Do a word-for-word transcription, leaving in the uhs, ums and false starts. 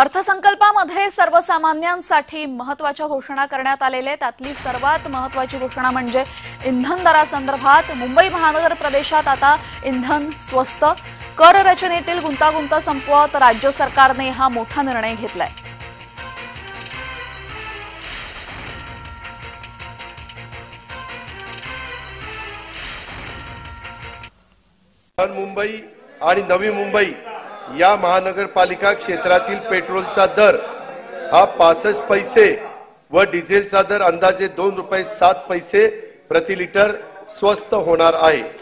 अर्थसंकल्पामध्ये सर्वसामान्यांसाठी महत्त्वाच्या घोषणा करण्यात आलेल्या त्यातली सर्वात महत्त्वाची घोषणा म्हणजे इंधन दरासंदर्भात मुंबई महानगर प्रदेशात आता इंधन स्वस्त, कर रचनेतील गुंतागुंत संपवत राज्य सरकारने हा मोठा निर्णय घेतलाय। मुंबई आणि नवी मुंबई या महानगरपालिका क्षेत्रातील पेट्रोलचा दर हा पासष्ट पैसे व डिझेलचा दर अंदाजे दोन रुपये सात पैसे प्रति लिटर स्वस्त होणार आहे।